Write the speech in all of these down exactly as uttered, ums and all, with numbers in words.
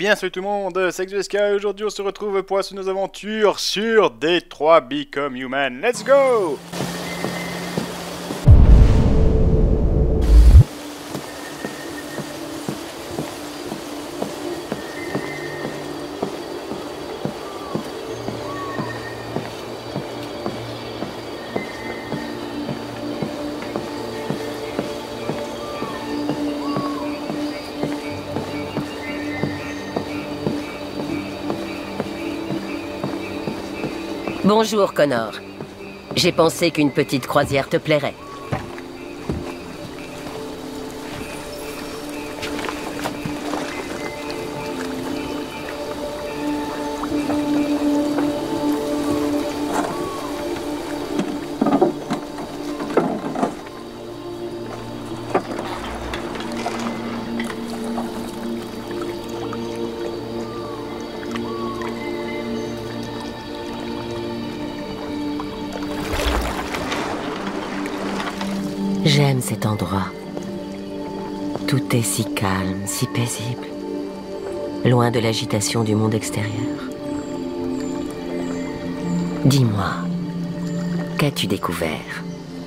bien salut tout le monde, c'est X-Sky et aujourd'hui on se retrouve pour nos aventures sur Detroit Become Human. Let's go! Bonjour, Connor. J'ai pensé qu'une petite croisière te plairait. J'aime cet endroit. Tout est si calme, si paisible. Loin de l'agitation du monde extérieur. Dis-moi, qu'as-tu découvert?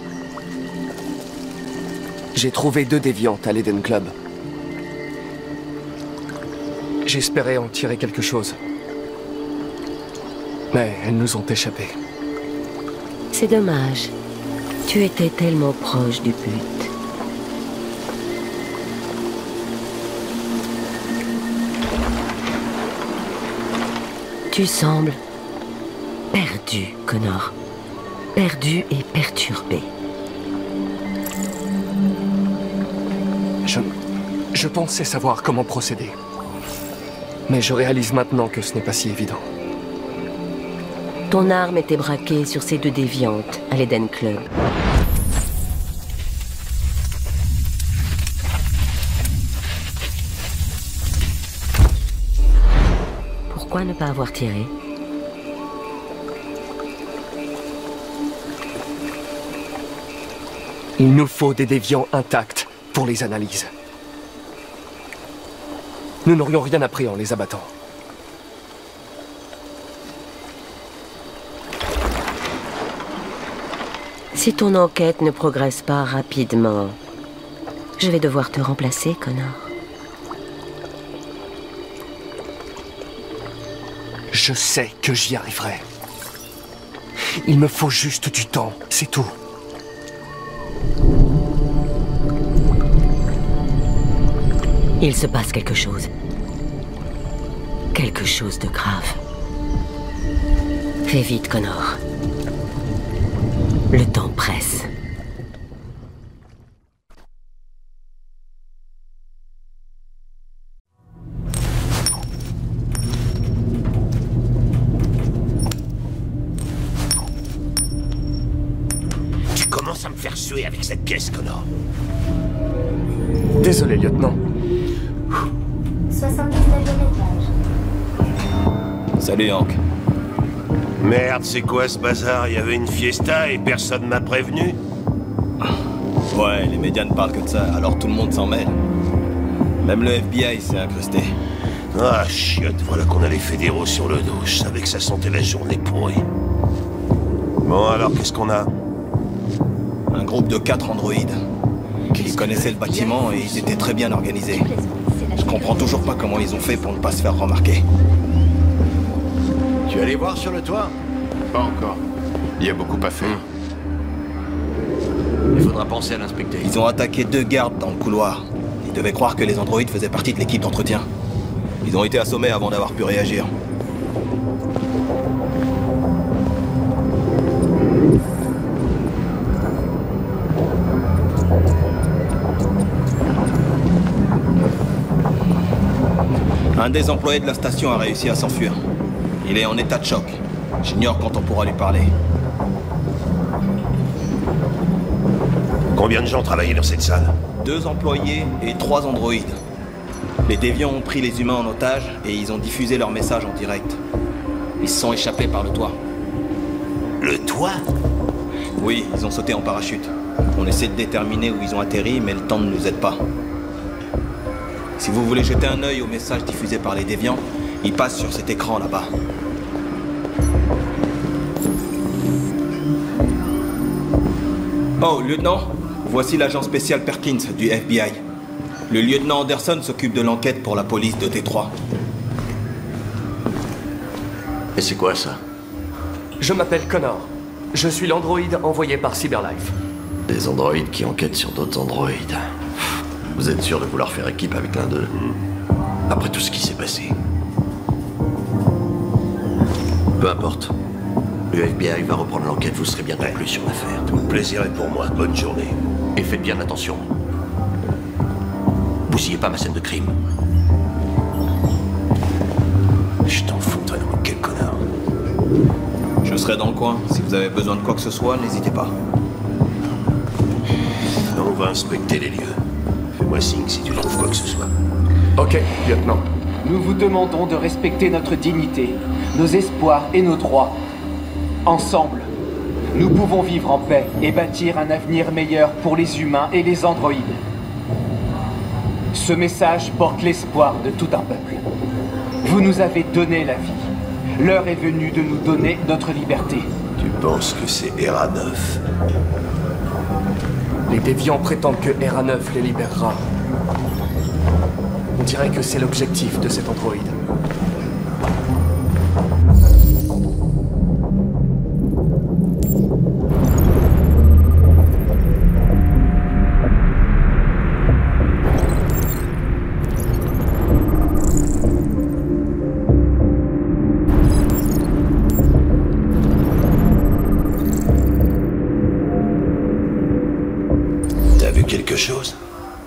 J'ai trouvé deux déviantes à l'Eden Club. J'espérais en tirer quelque chose. Mais elles nous ont échappé. C'est dommage. Tu étais tellement proche du but. Tu sembles perdu, Connor. Perdu et perturbé. Je... Je pensais savoir comment procéder. Mais je réalise maintenant que ce n'est pas si évident. Ton arme était braquée sur ces deux déviantes à l'Eden Club. Pourquoi ne pas avoir tiré? Il nous faut des déviants intacts pour les analyses. Nous n'aurions rien appris en les abattant. Si ton enquête ne progresse pas rapidement, je vais devoir te remplacer, Connor. Je sais que j'y arriverai. Il me faut juste du temps, c'est tout. Il se passe quelque chose. Quelque chose de grave. Fais vite, Connor. Le temps presse. Tu commences à me faire suer avec cette pièce, Connor. Désolé, lieutenant. soixante-dix-neuvième étage. Salut, Hank. Merde, c'est quoi ce bazar? Il y avait une fiesta et personne m'a prévenu? Ouais, les médias ne parlent que de ça, alors tout le monde s'en mêle. Même le F B I s'est incrusté. Ah, chiotte, voilà qu'on a les fédéraux sur le dos. Je savais que ça sentait la journée pourrie. Bon, alors, qu'est-ce qu'on a? Un groupe de quatre androïdes. Ils connaissaient le bâtiment et ils étaient très bien organisés. Je comprends toujours pas comment ils ont fait pour ne pas se faire remarquer. Tu es allé voir sur le toit? Pas encore. Il y a beaucoup à faire. Il faudra penser à l'inspecter. Ils ont attaqué deux gardes dans le couloir. Ils devaient croire que les androïdes faisaient partie de l'équipe d'entretien. Ils ont été assommés avant d'avoir pu réagir. Un des employés de la station a réussi à s'enfuir. Il est en état de choc. J'ignore quand on pourra lui parler. Combien de gens travaillaient dans cette salle? Deux employés et trois androïdes. Les déviants ont pris les humains en otage et ils ont diffusé leur message en direct. Ils se sont échappés par le toit. Le toit? Oui, ils ont sauté en parachute. On essaie de déterminer où ils ont atterri, mais le temps ne nous aide pas. Si vous voulez jeter un œil aux messages diffusés par les déviants, ils passent sur cet écran là-bas. Oh, lieutenant, voici l'agent spécial Perkins du F B I. Le lieutenant Anderson s'occupe de l'enquête pour la police de T trois. Et c'est quoi ça? Je m'appelle Connor. Je suis l'androïde envoyé par Cyberlife. Des androïdes qui enquêtent sur d'autres androïdes. Vous êtes sûr de vouloir faire équipe avec l'un d'eux? Après tout ce qui s'est passé. Peu importe. Le F B I va reprendre l'enquête, vous serez bien conclu sur l'affaire. Tout le plaisir est pour moi. Bonne journée. Et faites bien attention. Bousillez pas ma scène de crime. Je t'en foutrais, donc quel connard. Je serai dans le coin. Si vous avez besoin de quoi que ce soit, n'hésitez pas. On va inspecter les lieux. Fais-moi signe si tu trouves quoi que ce soit. Ok, lieutenant. Nous vous demandons de respecter notre dignité, nos espoirs et nos droits. Ensemble, nous pouvons vivre en paix et bâtir un avenir meilleur pour les humains et les androïdes. Ce message porte l'espoir de tout un peuple. Vous nous avez donné la vie. L'heure est venue de nous donner notre liberté. Tu penses que c'est R A neuf? Les déviants prétendent que R A neuf les libérera. On dirait que c'est l'objectif de cet androïde. Quelque chose?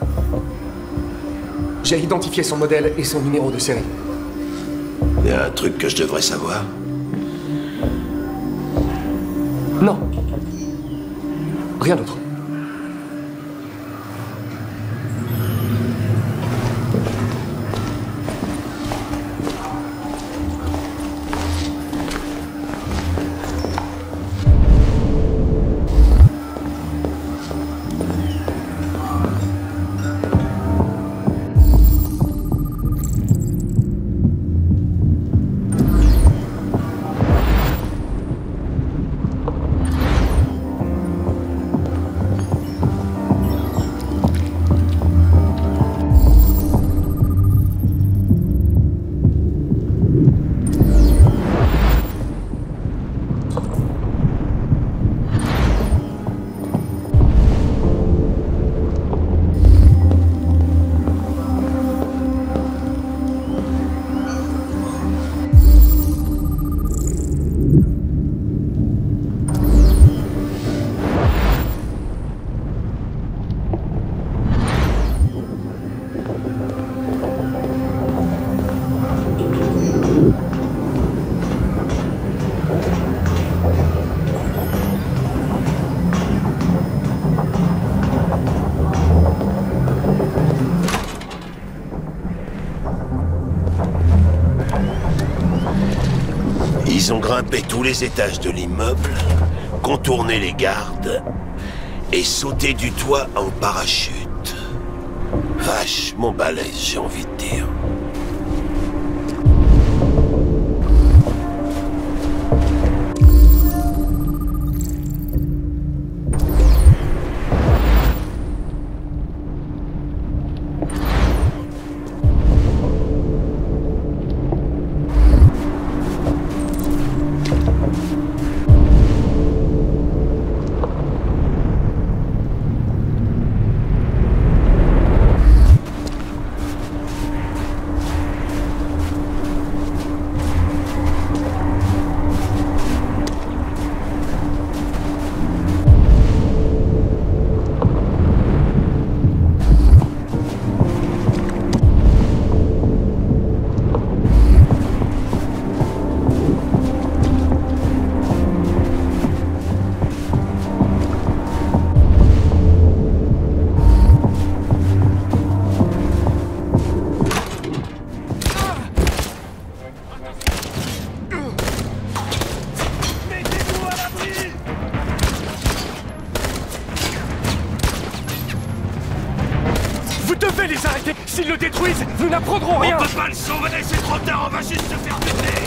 J'ai identifié son modèle et son numéro de série. Il y a un truc que je devrais savoir? Non. Rien d'autre. Ils ont grimpé tous les étages de l'immeuble, contourné les gardes et sauté du toit en parachute. Vachement balèze, j'ai envie de dire. s'ils le détruisent, nous n'apprendrons rien. On peut pas le sauver, c'est trop tard, on va juste se faire buter.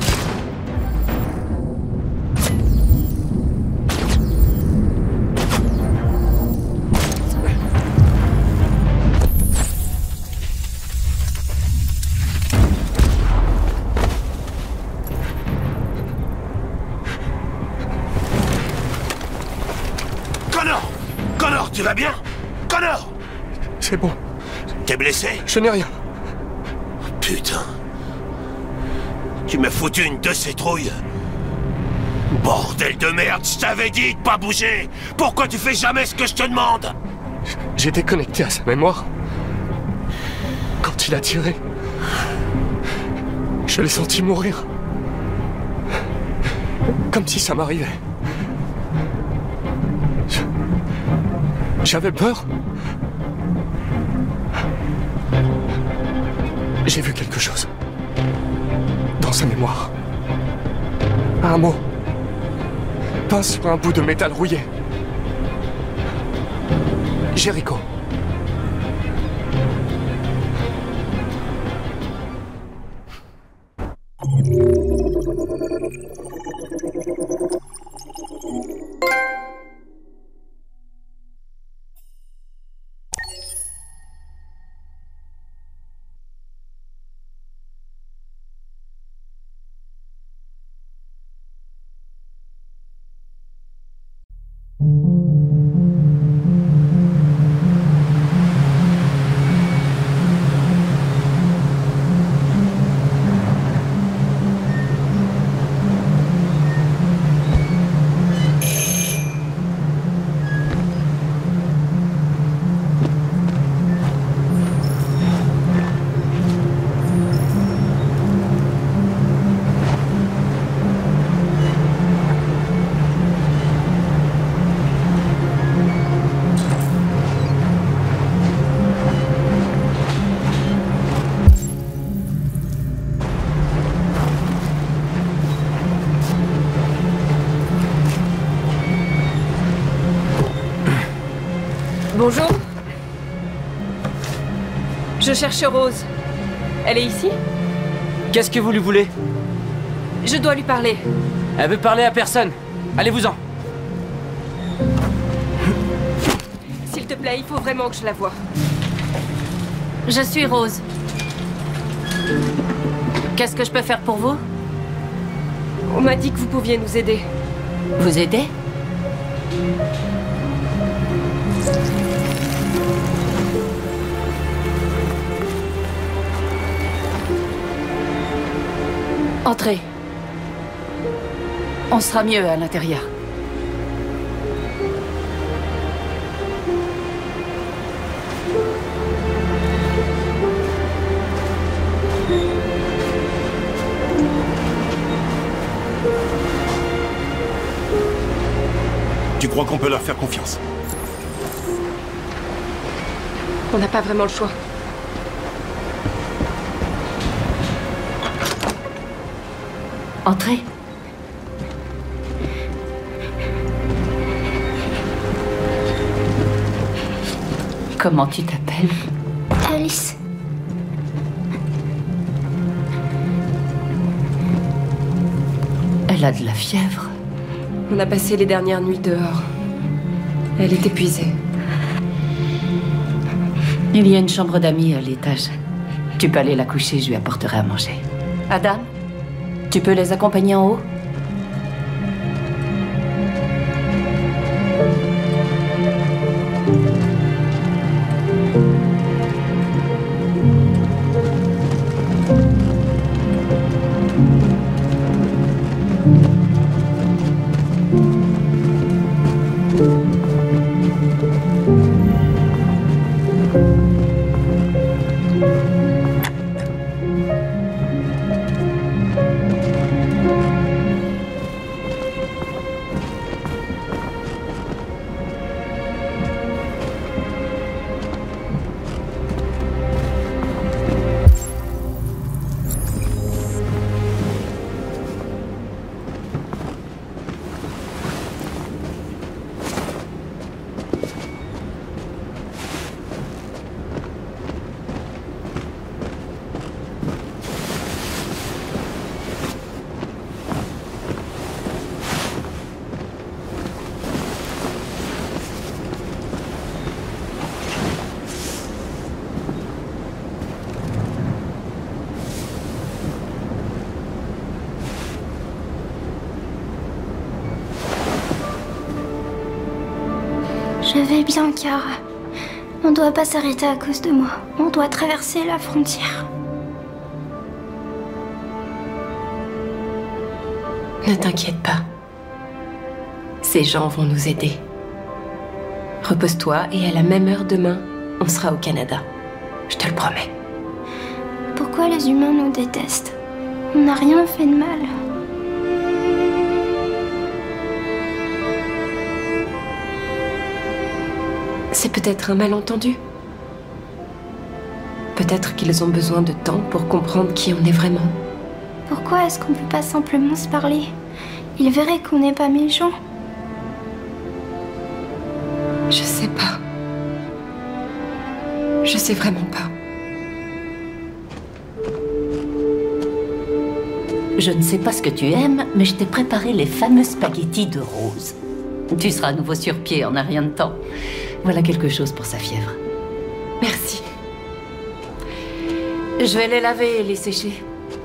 Connor! Connor, tu vas bien? Connor! C'est bon. T'es blessé? Je n'ai rien. Putain. Tu m'as foutu une de ces trouilles. Bordel de merde, je t'avais dit de pas bouger. Pourquoi tu fais jamais ce que je te demande? J'étais connecté à sa mémoire. Quand il a tiré, je l'ai senti mourir. Comme si ça m'arrivait. Je- J'avais peur. J'ai vu quelque chose. Dans sa mémoire. Un mot. Peint sur un bout de métal rouillé. Jericho. Bonjour. Je cherche Rose. Elle est ici? Qu'est-ce que vous lui voulez? Je dois lui parler. Elle veut parler à personne. Allez-vous-en. S'il te plaît, il faut vraiment que je la voie. Je suis Rose. Qu'est-ce que je peux faire pour vous? On m'a dit que vous pouviez nous aider. Vous aider? Entrez. On sera mieux à l'intérieur. Tu crois qu'on peut leur faire confiance? On n'a pas vraiment le choix. Entrez. Comment tu t'appelles? Alice. Elle a de la fièvre. On a passé les dernières nuits dehors. Elle est épuisée. Il y a une chambre d'amis à l'étage. Tu peux aller la coucher, je lui apporterai à manger. Adam, tu peux les accompagner en haut? Je vais bien, Kara. On ne doit pas s'arrêter à cause de moi. On doit traverser la frontière. Ne t'inquiète pas. Ces gens vont nous aider. Repose-toi et à la même heure demain, on sera au Canada. Je te le promets. Pourquoi les humains nous détestent? On n'a rien fait de mal. C'est peut-être un malentendu. Peut-être qu'ils ont besoin de temps pour comprendre qui on est vraiment. Pourquoi est-ce qu'on peut pas simplement se parler? Ils verraient qu'on n'est pas méchants. Je sais pas. Je sais vraiment pas. Je ne sais pas ce que tu aimes, mais je t'ai préparé les fameux spaghettis de Rose. Tu seras à nouveau sur pied en un rien de temps. Voilà quelque chose pour sa fièvre. Merci. Je vais les laver et les sécher.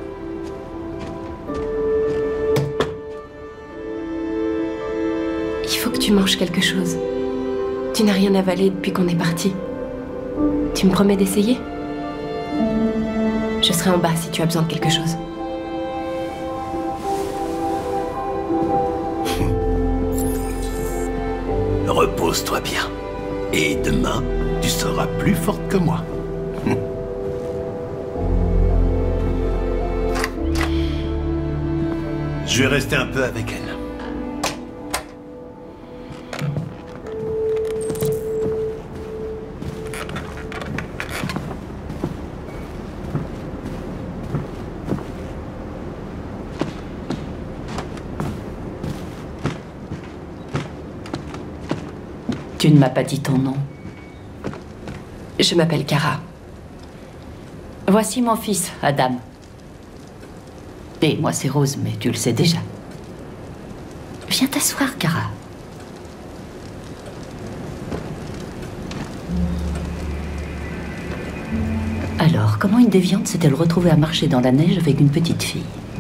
Il faut que tu manges quelque chose. Tu n'as rien avalé depuis qu'on est parti. Tu me promets d'essayer? Je serai en bas si tu as besoin de quelque chose. Repose-toi bien. Et demain, tu seras plus forte que moi. Je vais rester un peu avec elle. Tu ne m'as pas dit ton nom. Je m'appelle Kara. Voici mon fils, Adam. Et moi, c'est Rose, mais tu le sais déjà. Viens t'asseoir, Kara. Alors, comment une déviante s'est-elle retrouvée à marcher dans la neige avec une petite fille?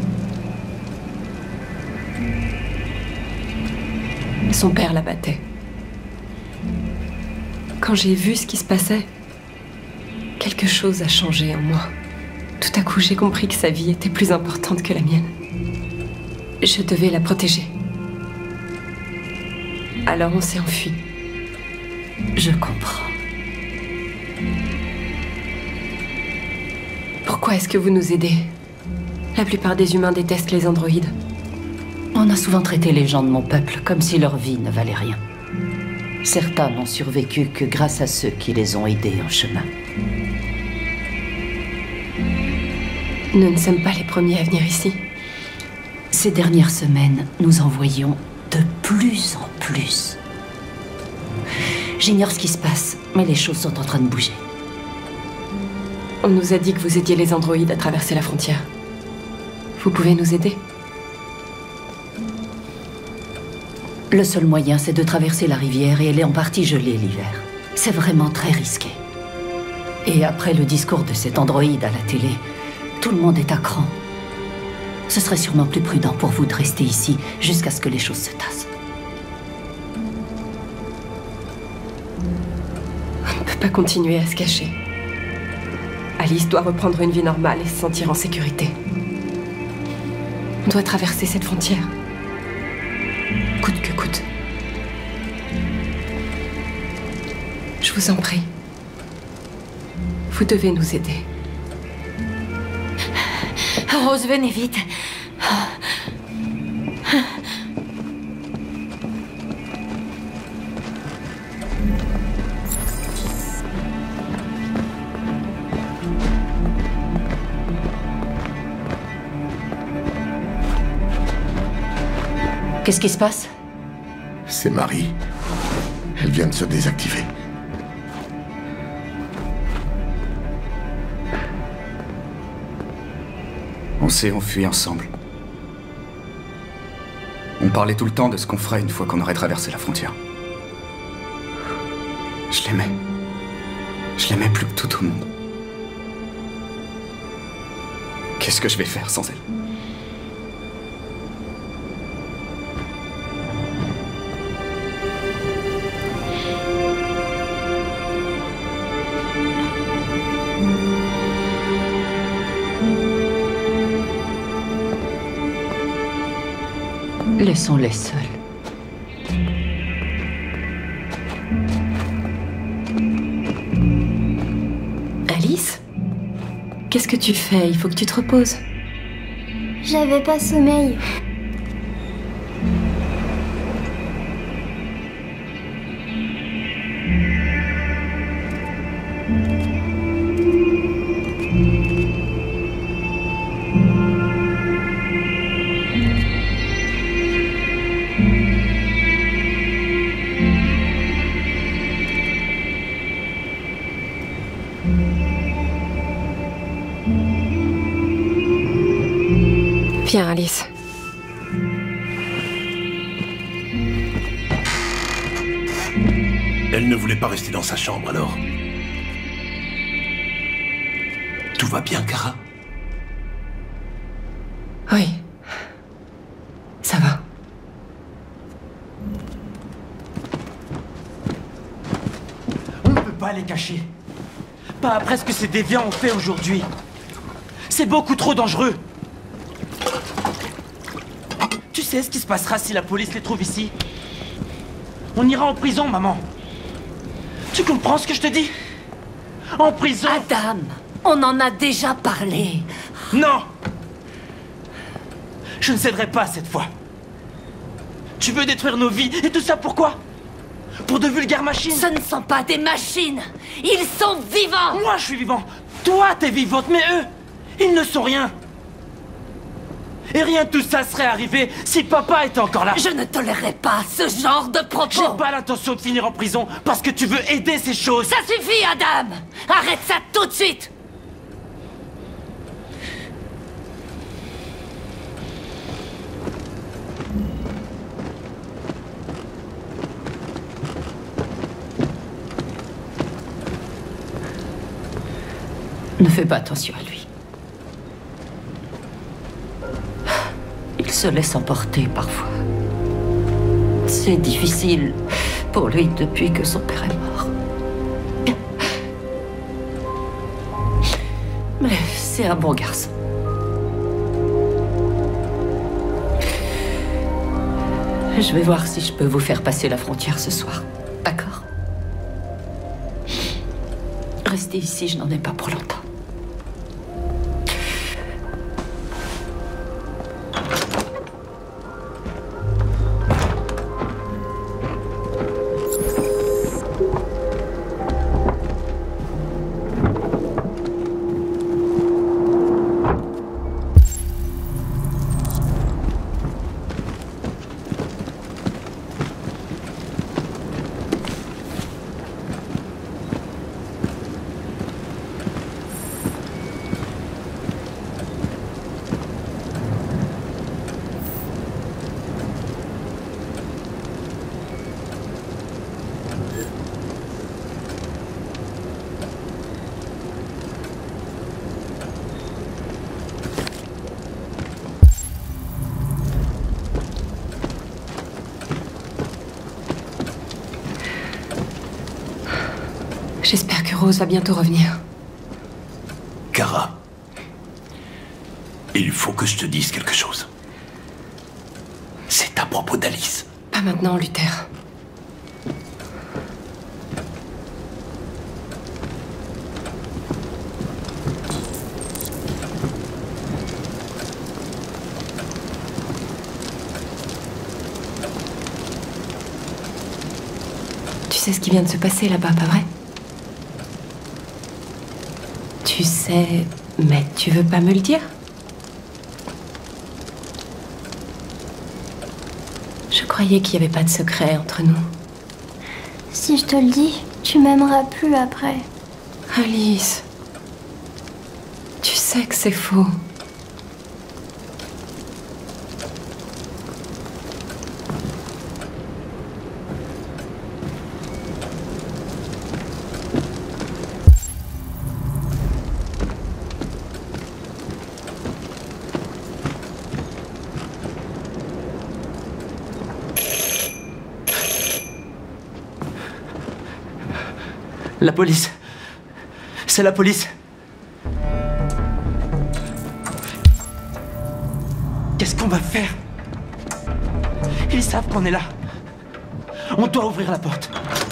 Son père la battait. Quand j'ai vu ce qui se passait, quelque chose a changé en moi. Tout à coup, j'ai compris que sa vie était plus importante que la mienne. Je devais la protéger. Alors on s'est enfuis. Je comprends. Pourquoi est-ce que vous nous aidez? La plupart des humains détestent les androïdes. On a souvent traité les gens de mon peuple comme si leur vie ne valait rien. Certains n'ont survécu que grâce à ceux qui les ont aidés en chemin. Nous ne sommes pas les premiers à venir ici. Ces dernières semaines, nous en voyons de plus en plus. J'ignore ce qui se passe, mais les choses sont en train de bouger. On nous a dit que vous aidiez les androïdes à traverser la frontière. Vous pouvez nous aider? Le seul moyen, c'est de traverser la rivière et elle est en partie gelée l'hiver. C'est vraiment très risqué. Et après le discours de cet androïde à la télé, tout le monde est à cran. Ce serait sûrement plus prudent pour vous de rester ici jusqu'à ce que les choses se tassent. On ne peut pas continuer à se cacher. Alice doit reprendre une vie normale et se sentir en sécurité. On doit traverser cette frontière. Coûte que coûte. Je vous en prie. Vous devez nous aider. Rose, venez vite. Qu'est-ce qui se passe? C'est Marie. Elle vient de se désactiver. On s'est enfuis ensemble. On parlait tout le temps de ce qu'on ferait une fois qu'on aurait traversé la frontière. Je l'aimais. Je l'aimais plus que tout au monde. Qu'est-ce que je vais faire sans elle? Laissons-les seuls. Alice? Qu'est-ce que tu fais? Il faut que tu te reposes. J'avais pas sommeil. Viens, Alice. Elle ne voulait pas rester dans sa chambre, alors. Tout va bien, Kara? Oui. Ça va. On ne peut pas les cacher. Pas après ce que ces déviants ont fait aujourd'hui. C'est beaucoup trop dangereux. Tu sais ce qui se passera si la police les trouve ici? On ira en prison, maman. Tu comprends ce que je te dis? En prison. Adam, on en a déjà parlé. Non! Je ne céderai pas cette fois. Tu veux détruire nos vies, et tout ça pourquoi? Pour de vulgaires machines? Ce ne sont pas des machines. Ils sont vivants. Moi, je suis vivant. Toi, t'es vivante, mais eux, ils ne sont rien. Et rien de tout ça serait arrivé si papa était encore là. Je ne tolérerai pas ce genre de propos. J'ai pas l'intention de finir en prison parce que tu veux aider ces choses. Ça suffit, Adam. Arrête ça tout de suite. Ne fais pas attention à lui. Il se laisse emporter parfois. C'est difficile pour lui depuis que son père est mort. Mais c'est un bon garçon. Je vais voir si je peux vous faire passer la frontière ce soir. D'accord? Restez ici, je n'en ai pas pour longtemps. J'espère que Rose va bientôt revenir. Kara, il faut que je te dise quelque chose. C'est à propos d'Alice. Pas maintenant, Luther. Tu sais ce qui vient de se passer là-bas, pas vrai? Tu sais, mais tu veux pas me le dire? Je croyais qu'il n'y avait pas de secret entre nous. Si je te le dis, tu m'aimeras plus après. Alice, tu sais que c'est faux. La police. C'est la police. Qu'est-ce qu'on va faire? Ils savent qu'on est là. On doit ouvrir la porte.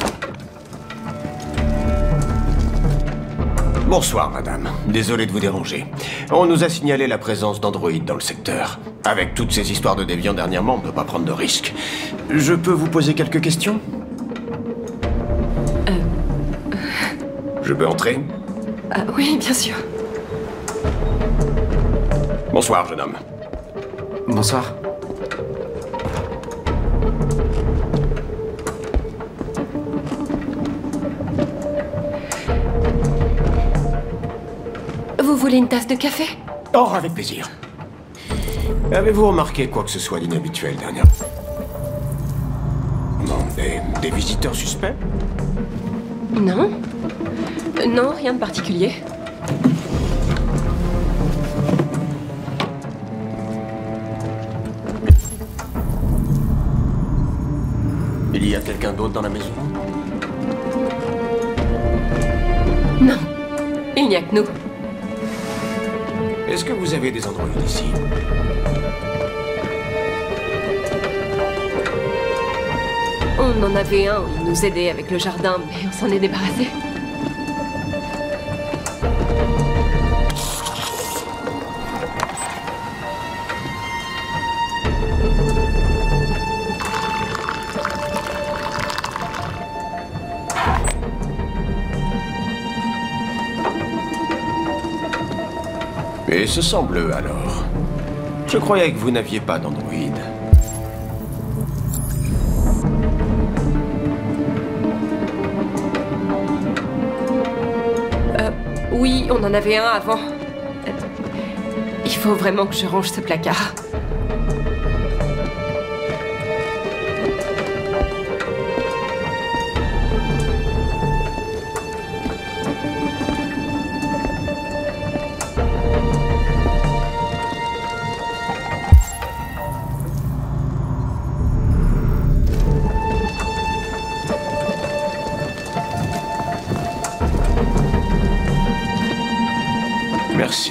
Bonsoir, madame. Désolé de vous déranger. On nous a signalé la présence d'androïdes dans le secteur. Avec toutes ces histoires de déviants dernièrement, on ne peut pas prendre de risques. Je peux vous poser quelques questions? Euh... Je peux entrer? Ah oui, bien sûr. Bonsoir, jeune homme. Bonsoir. Vous voulez une tasse de café? Oh, avec plaisir. Avez-vous remarqué quoi que ce soit d'inhabituel dernièrement? Non, des, des visiteurs suspects? Non. Euh, non, rien de particulier. Il y a quelqu'un d'autre dans la maison? Non. Il n'y a que nous. Est-ce que vous avez des androïdes ici? On en avait un où il nous aidait avec le jardin, mais on s'en est débarrassé. Et ce sang bleu, alors? Je croyais que vous n'aviez pas d'androïde. Euh, oui, on en avait un avant. Euh, il faut vraiment que je range ce placard. Merci.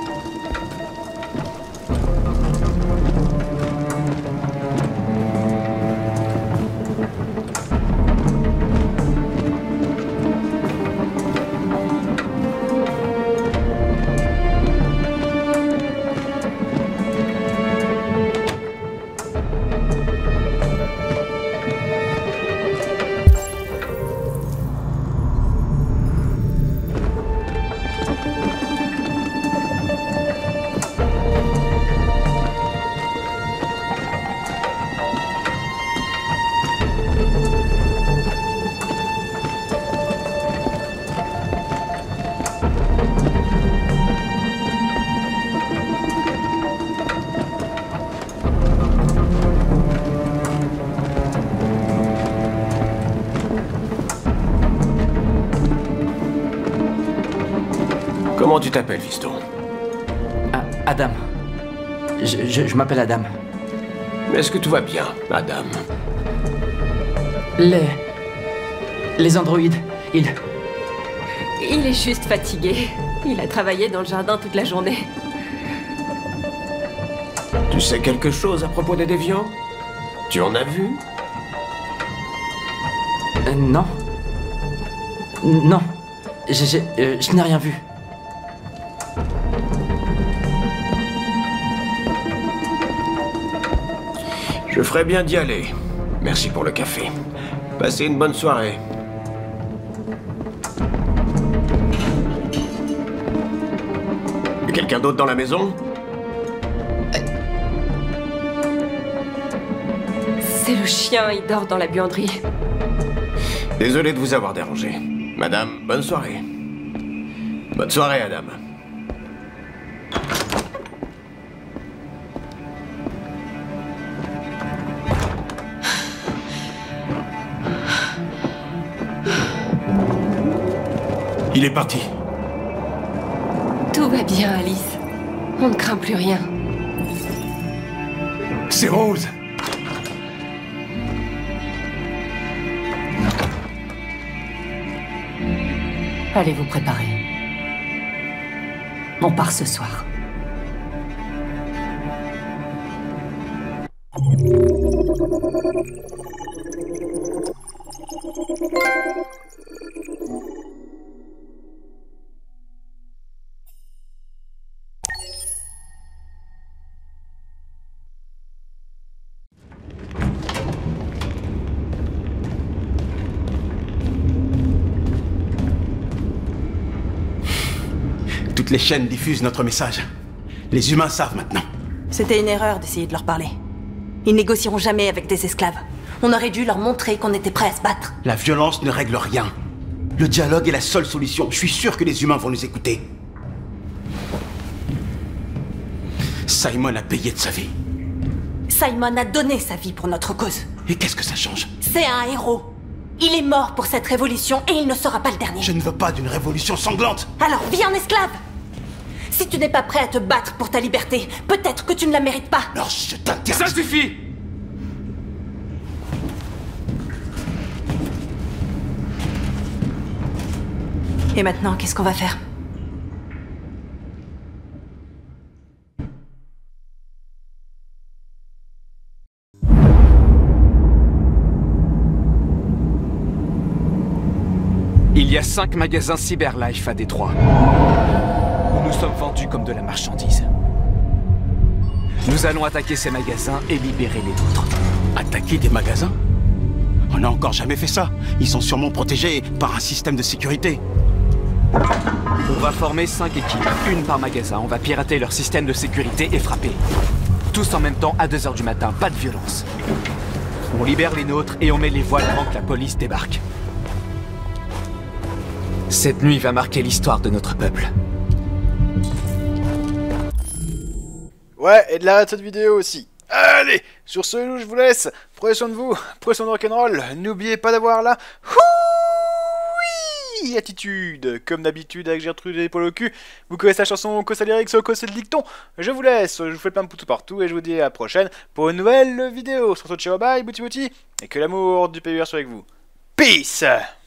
Comment tu t'appelles, fiston? Ah, Adam. Je, je, je m'appelle Adam. Est-ce que tout va bien, Adam? Les... Les androïdes, ils... Il est juste fatigué. Il a travaillé dans le jardin toute la journée. Tu sais quelque chose à propos des déviants? Tu en as vu? Euh, non. Non. Je, je, euh, je n'ai rien vu. Je ferais bien d'y aller. Merci pour le café. Passez une bonne soirée. Quelqu'un d'autre dans la maison? C'est le chien, il dort dans la buanderie. Désolé de vous avoir dérangé. Madame, bonne soirée. Bonne soirée, Adam. Il est parti. Tout va bien, Alice. On ne craint plus rien. C'est Rose. Allez vous préparer. On part ce soir. Toutes les chaînes diffusent notre message. Les humains savent maintenant. C'était une erreur d'essayer de leur parler. Ils négocieront jamais avec des esclaves. On aurait dû leur montrer qu'on était prêts à se battre. La violence ne règle rien. Le dialogue est la seule solution. Je suis sûr que les humains vont nous écouter. Simon a payé de sa vie. Simon a donné sa vie pour notre cause. Et qu'est-ce que ça change? C'est un héros. Il est mort pour cette révolution et il ne sera pas le dernier. Je ne veux pas d'une révolution sanglante. Alors vis en esclave. Si tu n'es pas prêt à te battre pour ta liberté, peut-être que tu ne la mérites pas. Alors je t'interdis. Ça suffit! Et maintenant, qu'est-ce qu'on va faire? Il y a cinq magasins Cyberlife à Détroit. Nous sommes vendus comme de la marchandise. Nous allons attaquer ces magasins et libérer les nôtres. Attaquer des magasins? On n'a encore jamais fait ça. Ils sont sûrement protégés par un système de sécurité. On va former cinq équipes, une par magasin. On va pirater leur système de sécurité et frapper. Tous en même temps à deux heures du matin, pas de violence. On libère les nôtres et on met les voiles avant que la police débarque. Cette nuit va marquer l'histoire de notre peuple. Ouais, et de l'arrêt de cette vidéo aussi. Allez, sur ce, nous, je vous laisse. Prenez soin de vous, prenez soin de rock'n'roll. N'oubliez pas d'avoir la oui attitude. Comme d'habitude avec Gertrude et Paul au cul. Vous connaissez la chanson Cossa Lyrics au Cossa de Dicton. Je vous laisse, je vous fais plein de poutous partout et je vous dis à la prochaine pour une nouvelle vidéo. Sur ce, ciao, bye, bouti bouti. Et que l'amour du P U R soit avec vous. Peace.